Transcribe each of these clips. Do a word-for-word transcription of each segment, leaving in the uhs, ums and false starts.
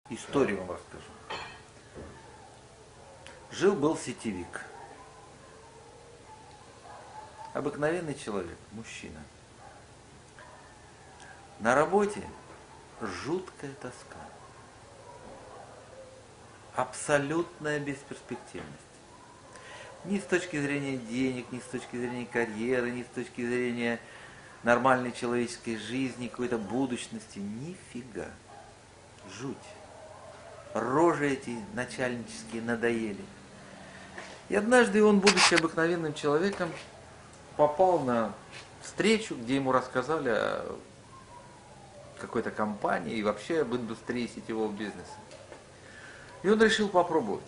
Историю вам расскажу. Жил-был сетевик. Обыкновенный человек, мужчина. На работе жуткая тоска. Абсолютная бесперспективность. Ни с точки зрения денег, ни с точки зрения карьеры, ни с точки зрения нормальной человеческой жизни, какой-то будущности. Нифига. Жуть. Рожи эти начальнические надоели. И однажды он, будучи обыкновенным человеком, попал на встречу, где ему рассказали о какой-то компании и вообще об индустрии сетевого бизнеса. И он решил попробовать.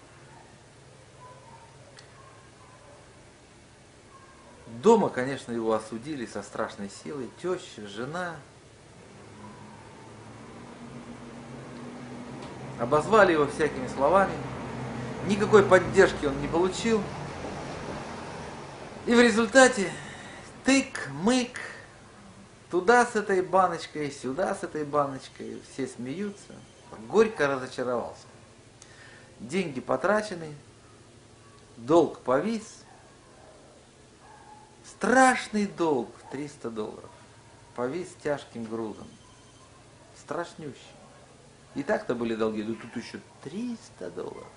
Дома, конечно, его осудили со страшной силой. Теща, жена. Обозвали его всякими словами. Никакой поддержки он не получил. И в результате тык-мык, туда с этой баночкой, сюда с этой баночкой, все смеются. Горько разочаровался. Деньги потрачены, долг повис. Страшный долг в триста долларов. Повис тяжким грузом. Страшнющий. И так-то были долги, да тут еще триста долларов.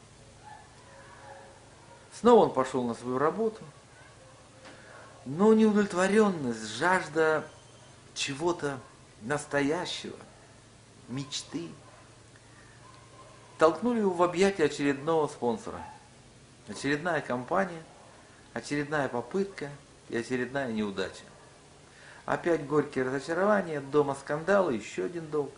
Снова он пошел на свою работу. Но неудовлетворенность, жажда чего-то настоящего, мечты, толкнули его в объятия очередного спонсора. Очередная компания, очередная попытка и очередная неудача. Опять горькие разочарования, дома скандалы, еще один долг.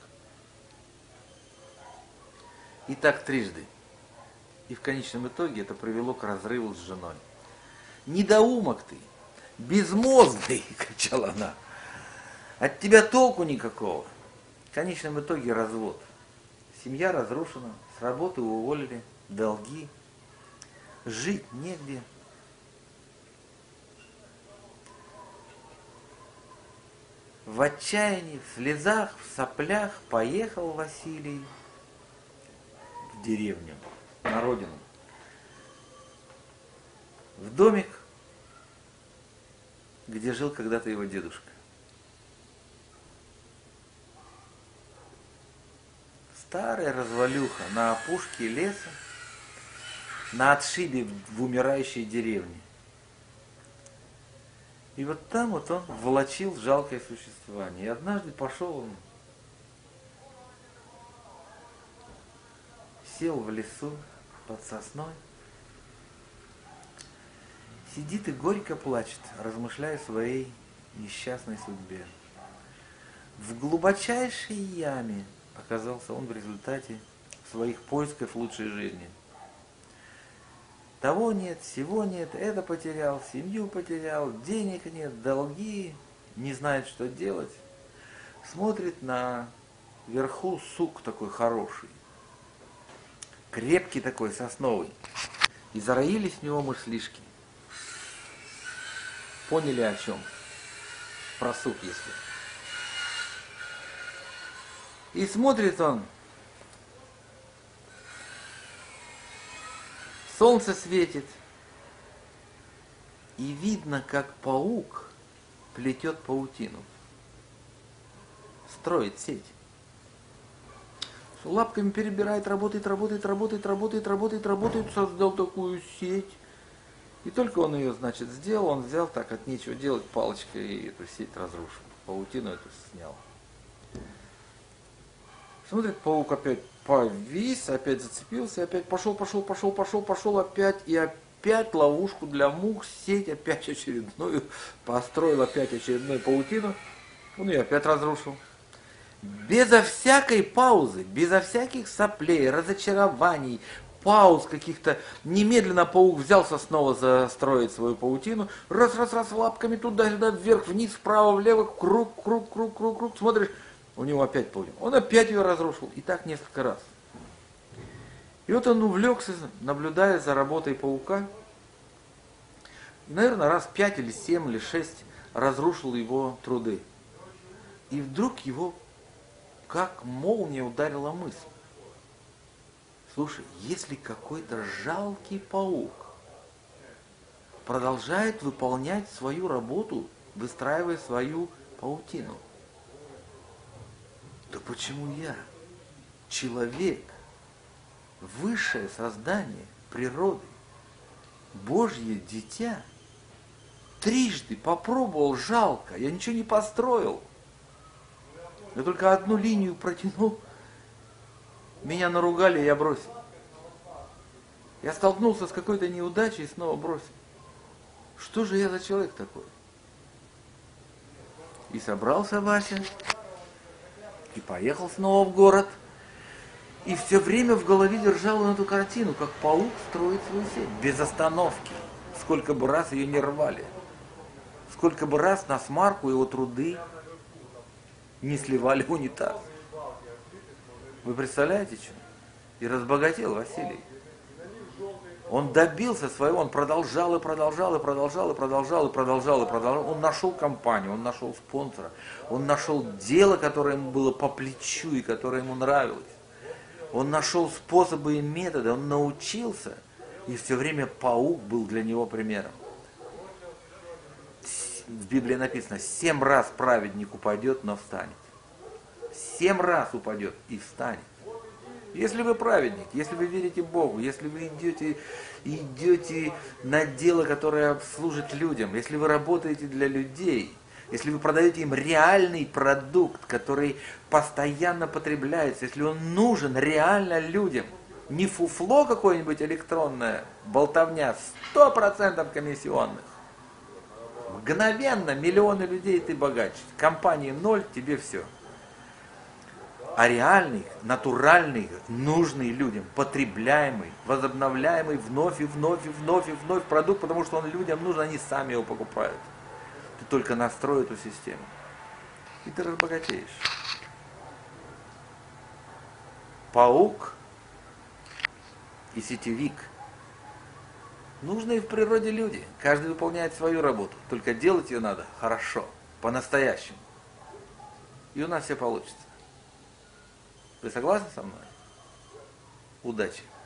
И так трижды. И в конечном итоге это привело к разрыву с женой. «Недоумок ты! Безмозглый!» — кричала она. «От тебя толку никакого!» В конечном итоге развод. Семья разрушена, с работы уволили, долги. Жить негде. В отчаянии, в слезах, в соплях поехал Василий в деревню, на родину. В домик, где жил когда-то его дедушка. Старая развалюха на опушке леса, на отшибе в умирающей деревне. И вот там вот он волочил жалкое существование. И однажды пошел он, сел в лесу под сосной, сидит и горько плачет, размышляя о своей несчастной судьбе. В глубочайшей яме оказался он в результате своих поисков лучшей жизни. Того нет, всего нет, это потерял, семью потерял, денег нет, долги, не знает, что делать. Смотрит на верху сук такой хороший, крепкий такой, сосновый. И зароились в него мыслишки. Поняли о чем? Про сук, если. И смотрит он. Солнце светит. И видно, как паук плетет паутину. Строит сеть. Лапками перебирает, работает, работает, работает, работает, работает, работает, создал такую сеть. И только он ее, значит, сделал, он взял так, от нечего делать, палочкой и эту сеть разрушил. Паутину эту снял. Смотрит, паук опять повис, опять зацепился, опять пошел, пошел, пошел, пошел, пошел опять, и опять ловушку для мух, сеть опять очередную, построил опять очередную паутину, он ее опять разрушил. Безо всякой паузы, безо всяких соплей, разочарований, пауз каких-то, немедленно паук взялся снова застроить свою паутину, раз-раз-раз лапками туда-сюда, вверх-вниз, вправо-влево, круг, круг, круг, круг, круг, смотришь, у него опять паутина. Он опять ее разрушил, и так несколько раз. И вот он увлекся, наблюдая за работой паука, и, наверное, раз пять или семь или шесть разрушил его труды. И вдруг его как молния ударила мысль. Слушай, если какой-то жалкий паук продолжает выполнять свою работу, выстраивая свою паутину, то почему я, человек, высшее создание природы, Божье дитя, трижды попробовал жалко, я ничего не построил, я только одну линию протянул, меня наругали, и я бросил. Я столкнулся с какой-то неудачей и снова бросил. Что же я за человек такой? И собрался Вася, и поехал снова в город, и все время в голове держал он эту картину, как паук строит свою сеть, без остановки. Сколько бы раз ее не рвали, сколько бы раз на смарку его труды не сливали в унитаз. Вы представляете, что? И разбогател Василий. Он добился своего, он продолжал и продолжал, и продолжал, и продолжал, и продолжал, и продолжал. Он нашел компанию, он нашел спонсора, он нашел дело, которое ему было по плечу и которое ему нравилось. Он нашел способы и методы, он научился, и все время паук был для него примером. В Библии написано, семь раз праведник упадет, но встанет. Семь раз упадет и встанет. Если вы праведник, если вы верите Богу, если вы идете, идете на дело, которое служит людям, если вы работаете для людей, если вы продаете им реальный продукт, который постоянно потребляется, если он нужен реально людям, не фуфло какое-нибудь электронное, болтовня, сто процентов комиссионных, мгновенно миллионы людей ты богаче, компании ноль, тебе все. А реальный, натуральный, нужный людям, потребляемый, возобновляемый вновь и вновь и вновь и вновь продукт, потому что он людям нужен, они сами его покупают. Ты только настрой эту систему, и ты разбогатеешь. Паук и сетевик. Нужные в природе люди. Каждый выполняет свою работу. Только делать ее надо хорошо, по-настоящему. И у нас все получится. Вы согласны со мной? Удачи!